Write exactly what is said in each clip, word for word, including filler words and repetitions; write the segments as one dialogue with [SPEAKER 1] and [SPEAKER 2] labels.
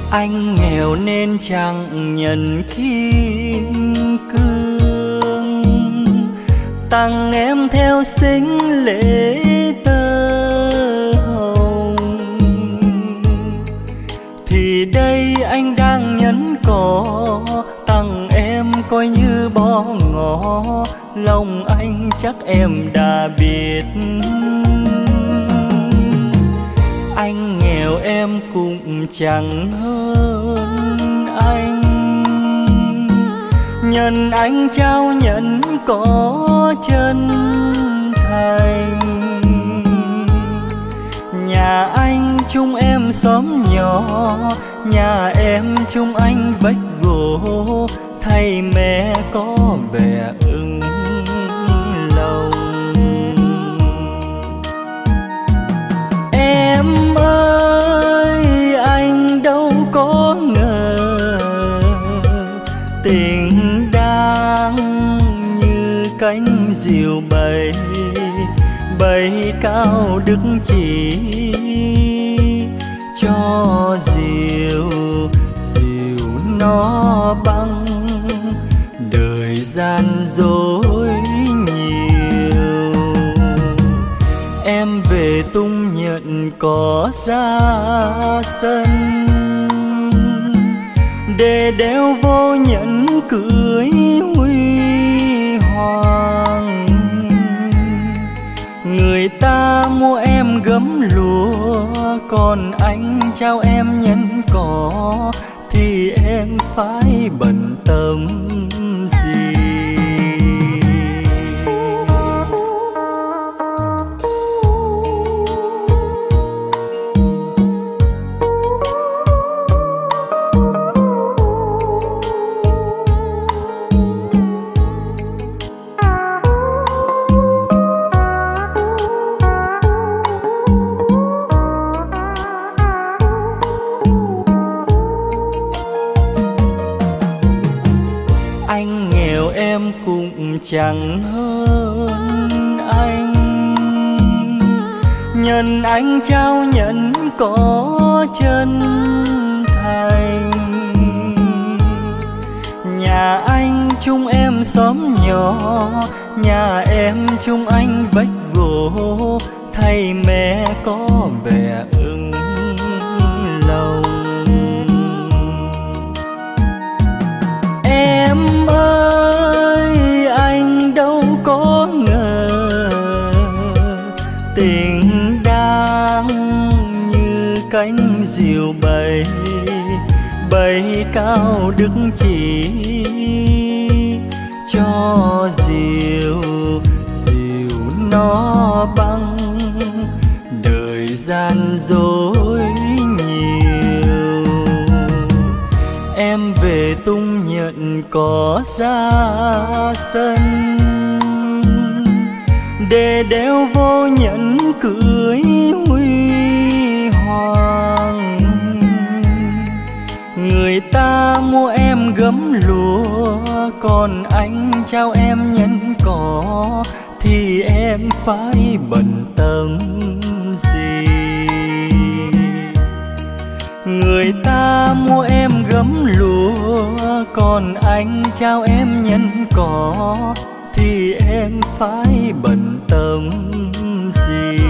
[SPEAKER 1] Anh nghèo nên chẳng nhận kim cương, tặng em theo xính lễ tơ hồng. Thì đây anh đang nhẫn cỏ, tặng em coi như bó ngỏ. Lòng anh chắc em đã biết, anh nghèo em cũng chẳng hơn anh. Nhân anh trao nhẫn có chân thành, nhà anh chung em xóm nhỏ, nhà em chung anh vách gỗ. Thay mẹ có vẻ ưng lòng. Em ơi anh đâu có ngờ, tình đang như cánh diều bay, bay cao đức chỉ cho diều, diều nó băng. Đời gian dối nhiều, em về tung nhận có ra sân, để đeo vô nhẫn cưới huy hoàng. Người ta mua em gấm lúa, còn anh trao em nhẫn cỏ. Thì em phải bận tâm gì? Anh nghèo em cũng chẳng hơn anh, nhân anh trao nhẫn có chân thành. Nhà anh chung em xóm nhỏ, nhà em chung anh vách gỗ. Thay mẹ có vẻ ưng lòng. Em ơi anh đâu có ngờ, tình đang như cánh diều bay, bay cao đức chỉ cho diều, diều nó băng. Đời gian dối nhiều, em về tung nhận có ra sân, để đeo vô nhẫn cưới huy hoàng. Người ta mua em gấm lúa, còn anh trao em nhẫn cỏ. Thì em phải bận tâm gì? Người ta mua em gấm lúa, còn anh trao em nhẫn cỏ. Thì em phải bận tâm gì?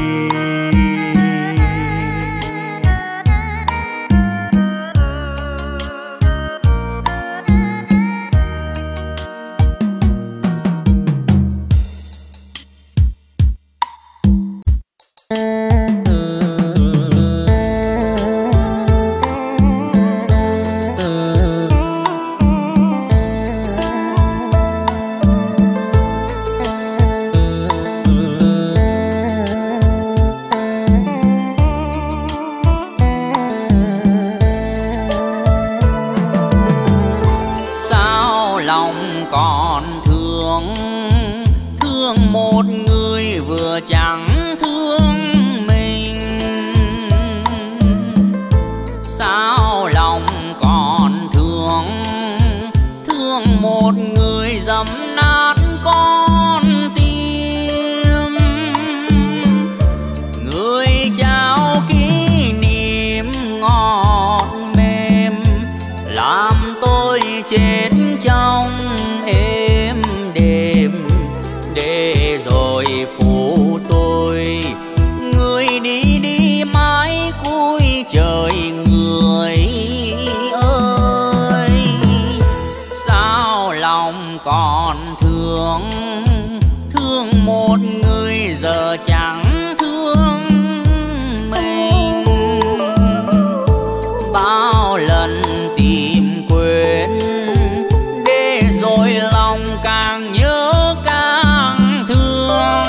[SPEAKER 2] chết trong êm đềm, để rồi phụ tôi người đi đi mãi cuối trời. Người ơi sao lòng còn thương, thương một người giờ chẳng thương mình. Bao lần tìm quên, để rồi lòng càng nhớ càng thương.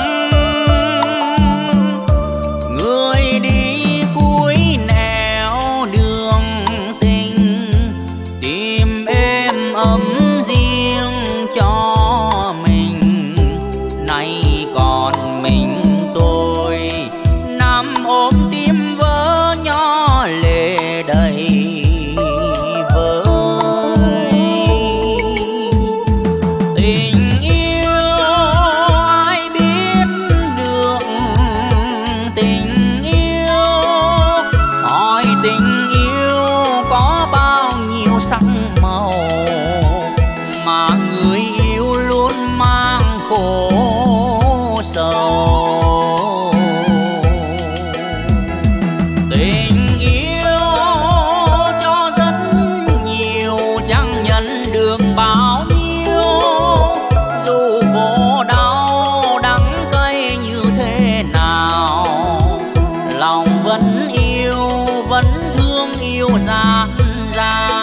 [SPEAKER 2] Người đi cuối nẻo đường tình, tìm êm ấm riêng cho mình. Nay còn mình tôi nằm ôm tim vỡ nhỏ lệ đầy vơi. Tình yêu ai biết được tình yêu, hỏi tình yêu có bao nhiêu sắc màu, mà người yêu luôn mang khổ sầu. Tình yêu cho rất nhiều, chẳng nhận được bao nhiêu. Dù khổ đau đắng cay như thế nào, lòng vẫn yêu, vẫn thương yêu dạt dào.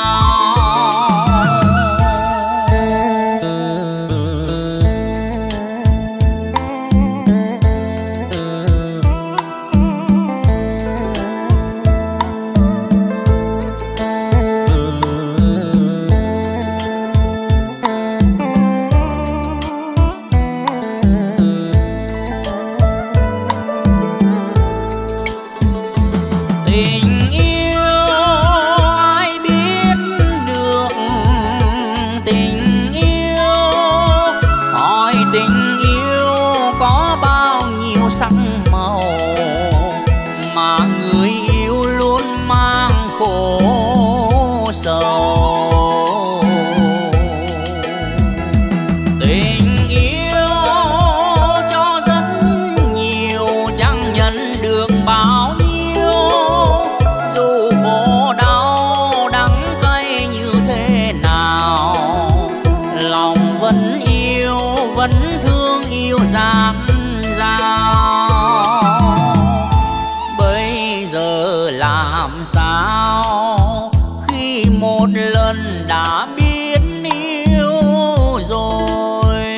[SPEAKER 2] Tình yêu ai biết được tình yêu, hỏi tình yêu có bao nhiêu sắc màu, mà người yêu luôn mang khổ sầu. Tình yêu cho rất nhiều, chẳng nhận được bao nhiêu. Dù khổ đau đắng cay như thế nào, lòng vẫn yêu, vẫn thương yêu dạt dào. Bây giờ làm sao khi một lần đã biết yêu rồi?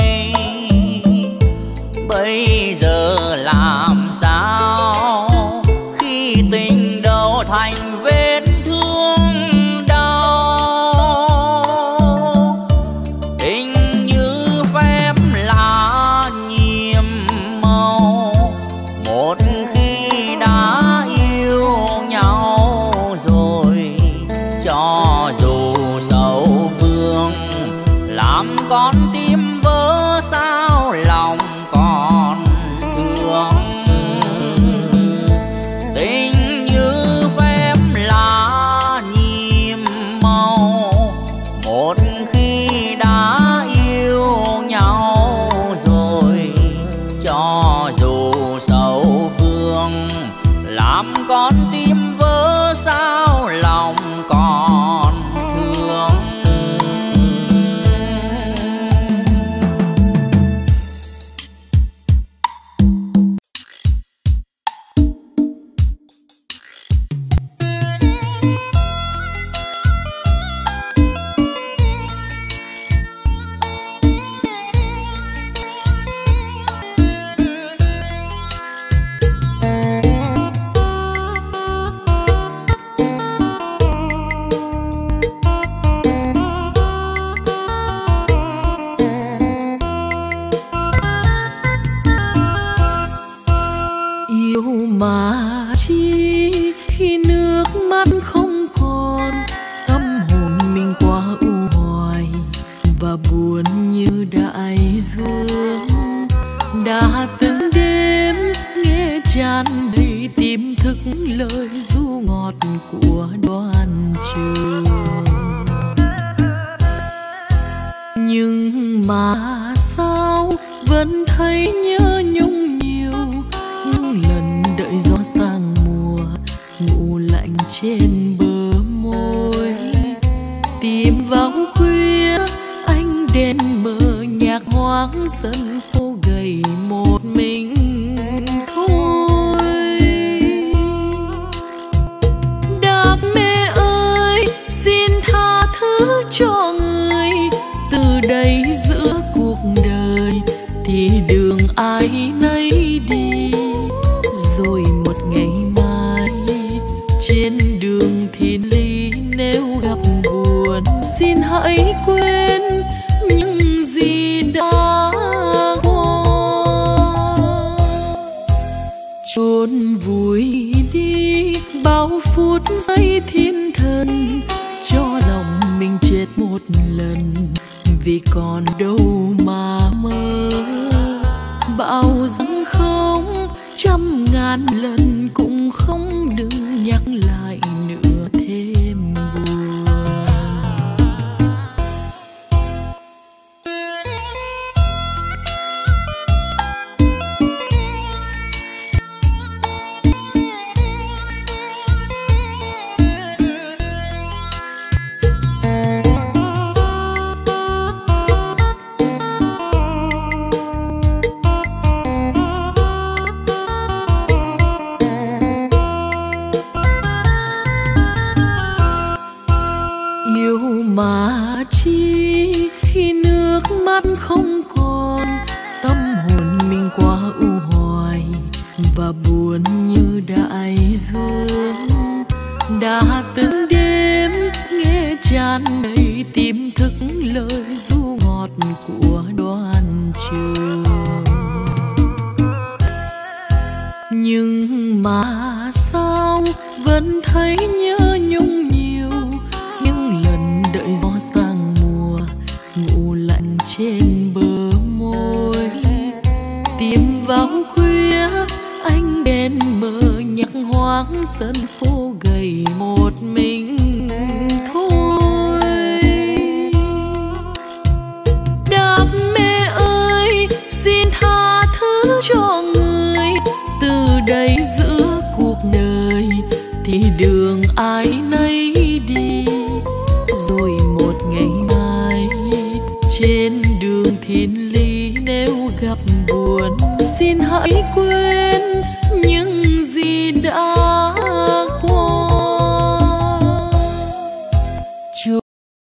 [SPEAKER 2] Bây giờ làm sao khi tình đầu thành vết thương đau? Tình như phép lá nhiệm màu, một khi đã yêu nhau rồi, cho dù sầu vương làm con tim vỡ sao lòng còn thương. Tình như phép lá nhiệm màu, một khi đã yêu nhau rồi, cho dù sầu vương làm con tim vỡ sao lòng còn thương.
[SPEAKER 3] lời ru ngọt của Đoan Trường. mà sao vẫn thấy nhớ nhung nhiều, những lần đợi gió sang mùa ngủ lạnh trên bờ môi. Tìm vào khuya anh đến mờ nhạc hoang sân phố gầy một mình thôi. Đạp mê ơi xin tha thứ cho người, từ đây giữa cuộc đời thì đường ai nấy đi. Rồi một ngày mai trên đường thiên lý nếu gặp buồn, xin hãy quên những gì đã qua. Chôn vùi đi bao phút giây thiên thần, cho lòng mình chết một lần vì còn đâu mà mơ. Bao rằng không trăm ngàn lần cũng không đừng nhắc lại nữa thêm buồn. Mà chi khi nước mắt không còn, tâm hồn mình quá u hoài và buồn như đại dương. Đã từng đêm nghe tràn đầy tim thức lời ru ngọt của Đoan Trường, nhưng mà sao vẫn thấy nhớ nhung nhiều, những lần đợi gió sang mùa ngủ lạnh trên bờ môi. Tìm vào khuya anh đèn mờ nhạc hoang sân phố gầy một mình thôi. Đạp mê ơi xin tha thứ cho người, từ đây giữa cuộc đời thì đường ai nấy đi. Rồi một ngày mai trên đường thiên lý nếu gặp buồn, xin hãy quên những gì đã qua. Chúa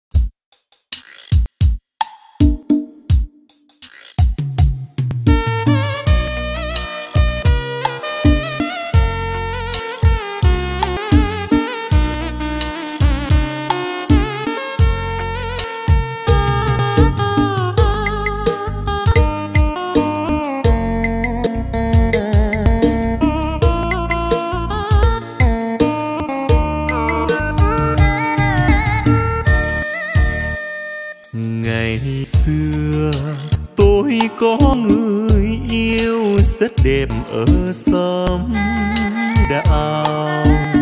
[SPEAKER 1] có người yêu rất đẹp ở xóm đạo,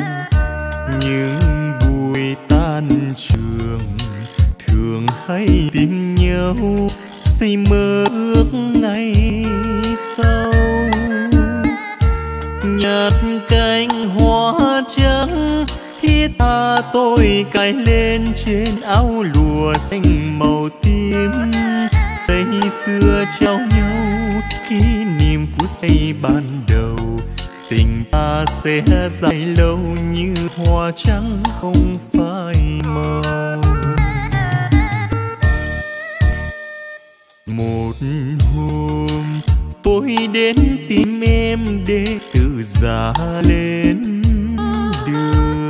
[SPEAKER 1] nhưng buổi tan trường thường hay tìm nhau say mơ ước ngày sau. Nhặt cánh hoa trắng thiết tha tôi cài lên trên áo lụa xanh màu tím, say xưa trao nhau kỷ niệm phút giây ban đầu. Tình ta sẽ dài lâu như hoa trắng không phai màu. Một hôm tôi đến tìm em để tự giá lên đường,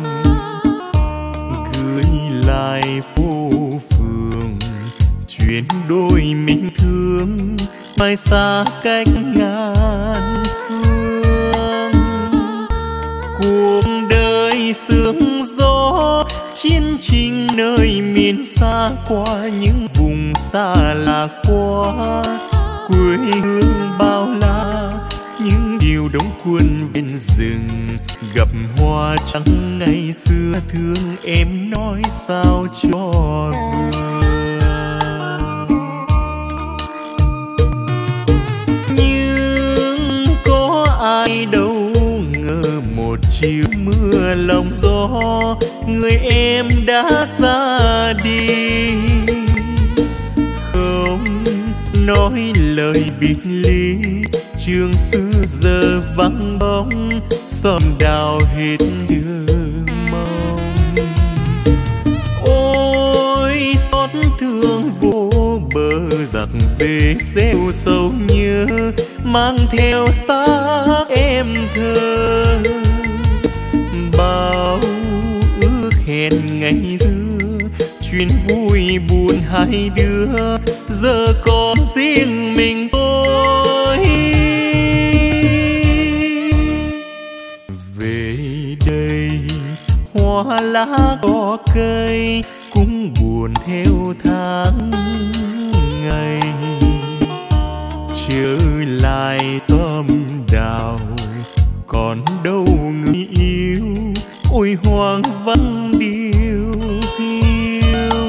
[SPEAKER 1] gửi lại phố phường chuyện đôi mình thương mai xa cách ngàn phương. Cuộc đời sương gió chiến trình nơi miền xa, qua những vùng xa lạ qua quê hương bao la. Những điều đóng quân bên rừng gặp hoa trắng ngày xưa, thương em nói sao cho vừa. chiều mưa lòng gió, người em đã ra đi. Không nói lời biệt ly, trường xưa giờ vắng bóng, xóm đào hết đường mong. Ôi xót thương vô bờ, giặc về gieo sầu nhớ, mang theo xác em thơ. Bao ước hẹn ngày xưa, chuyện vui buồn hai đứa, giờ còn riêng mình tôi. Về đây hoa lá có cây, cũng buồn theo tháng ngày. Trở lại xóm đào, còn đâu người yêu, ôi hoang vắng điều hiu.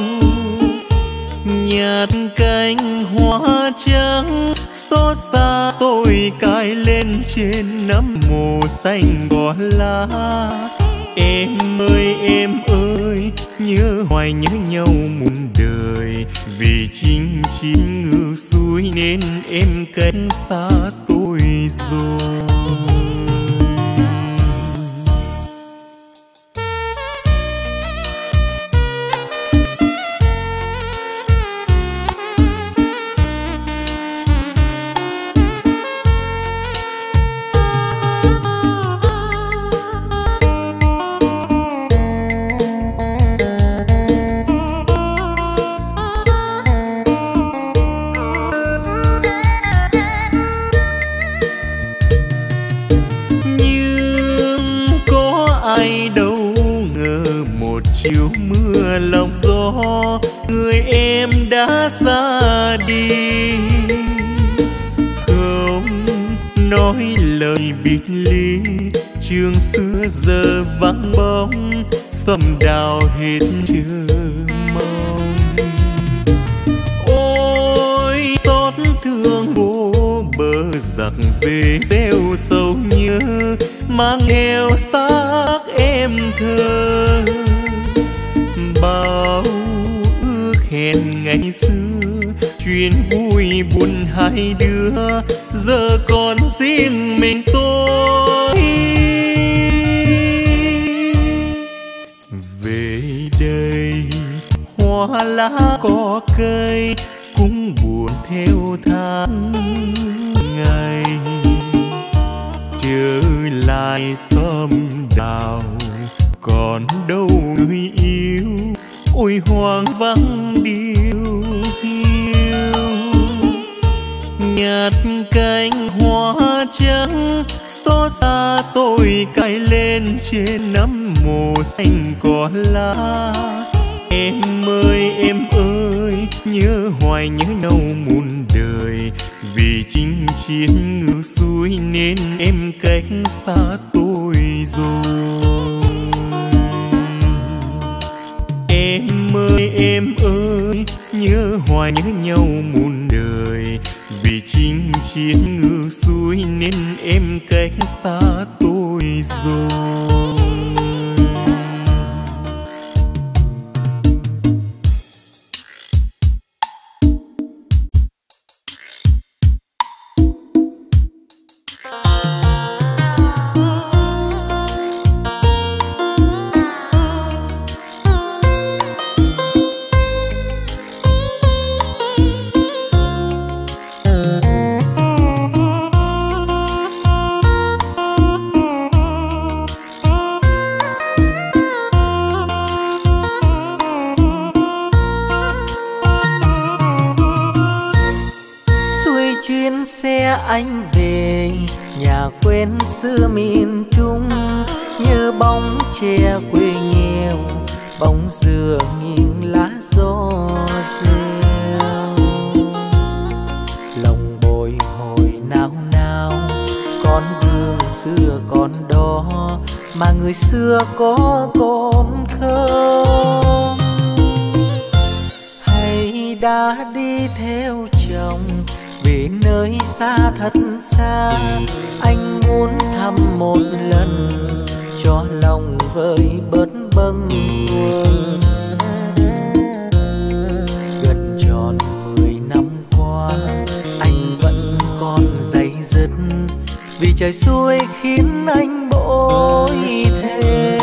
[SPEAKER 1] Nhạt cánh hoa trắng xót xa tôi cài lên trên nấm mồ xanh cỏ lá. Em ơi em ơi, nhớ hoài nhớ nhau muôn đời, vì chính chính ngược xuôi nên em cách xa tôi rồi. Chiều mưa lòng gió, người em đã ra đi. Không nói lời biệt ly, trường xưa giờ vắng bóng, xóm đào hết chờ mong. Ôi xót thương vô bờ, giặc về gieo sầu nhớ, mang theo xác em thơ. Bao ước hẹn ngày xưa, chuyện vui buồn hai đứa, giờ còn riêng mình tôi. Về đây hoa lá có cây, cũng buồn theo tháng ngày. Trở lại xóm đào, còn đâu người yêu, ôi hoang vắng điều hiu. Nhạt cánh hoa trắng xót xa tôi cài lên trên nấm mồ xanh cỏ lá. Em ơi em ơi, nhớ hoài nhớ nhau muôn đời, vì chính chiến ngược xuôi nên em cách xa tôi rồi. Em ơi em ơi, nhớ hoài nhớ nhau muôn đời, vì chính chiến ngược xuôi nên em cách xa tôi rồi.
[SPEAKER 4] Anh về nhà quen xưa miền Trung, như bóng tre quê nghèo, bóng dừa nghiêng lá gió reo. Lòng bồi hồi nao nao, con đường xưa còn đó, mà người xưa có còn không? Hay đã đi theo chồng về nơi xa thật xa, anh muốn thăm một lần cho lòng vơi bớt bâng khuâng. Gần tròn mười năm qua anh vẫn còn day dứt, vì trời xuôi khiến anh bội thề.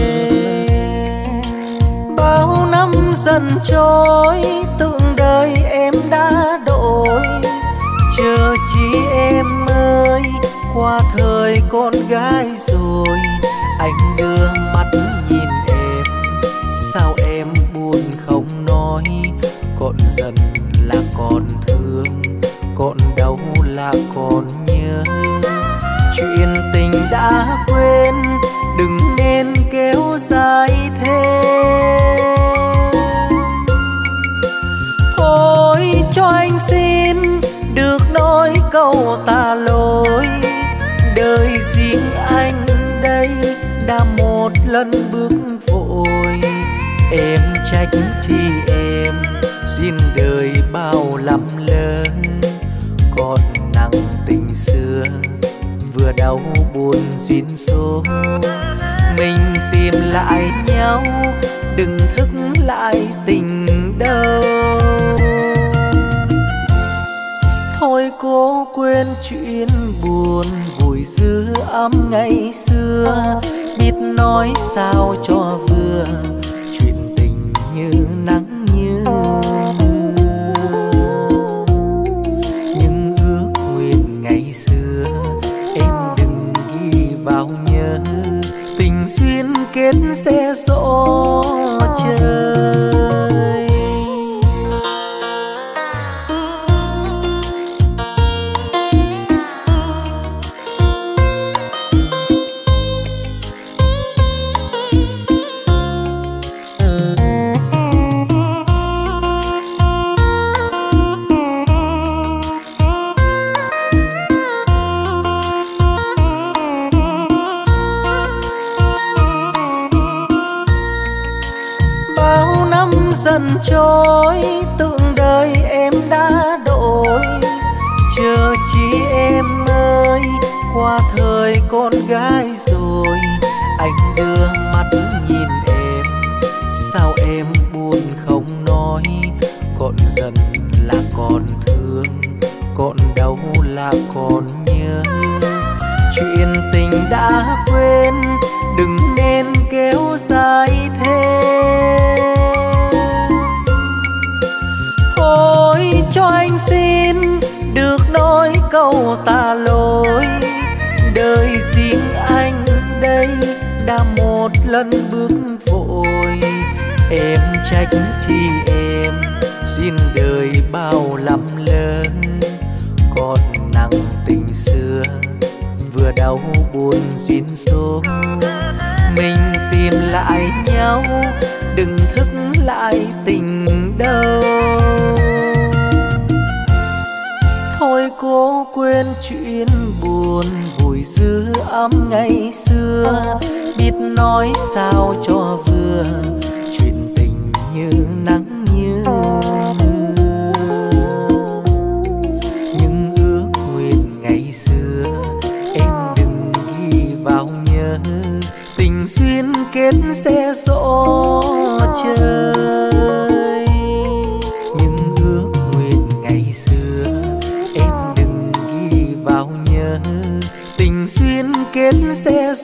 [SPEAKER 4] Bao năm dần trôi tưởng đời em đã đổi, chờ chi em ơi qua thời con gái rồi. Anh đưa mắt nhìn em, sao em buồn không nói, còn giận là còn thương, còn đau là còn nhớ. Chuyện tình đã quên đừng nên kéo dài thêm. Thôi cho anh xin được nói câu tạ lỗi, đời riêng anh đây đã một lần bước vội. Em trách chi em duyên đời bao lắm lỡ, còn nặng tình xưa vừa đau buồn duyên số. Mình tìm lại nhau đừng thức lại tình đâu. Thôi cố quên chuyện buồn vùi dư ấm ngày xưa, biết nói sao cho vừa chuyện tình như nắng như mưa. Nhưng ước nguyện ngày xưa em đừng ghi vào nhớ, tình duyên kết sẽ gió trời. Dần trôi tưởng đời em đã đổi, chờ chi em ơi qua thời con gái rồi. Anh đưa mắt nhìn em, sao em buồn không nói, còn giận là còn thương, còn đau là còn nhớ. Chuyện tình đã quên đừng nên kéo dài thêm. Thôi cho anh xin được nói câu tạ lỗi, đời riêng anh đây đã một lần bước vội. Em trách chi em duyên đời bao lắm lỡ, còn nặng tình xưa vừa đau buồn duyên số. Mình tìm lại nhau đừng thức lại tình đâu. Thôi cố quên chuyện buồn vùi dư ấm ngày xưa, biết nói sao cho vừa chuyện tình như nắng như mưa. Nhưng ước nguyện ngày xưa em đừng ghi vào nhớ, tình duyên kết sẽ gió trời. Nhưng ước nguyện ngày xưa em đừng ghi vào nhớ, tình duyên kết sẽ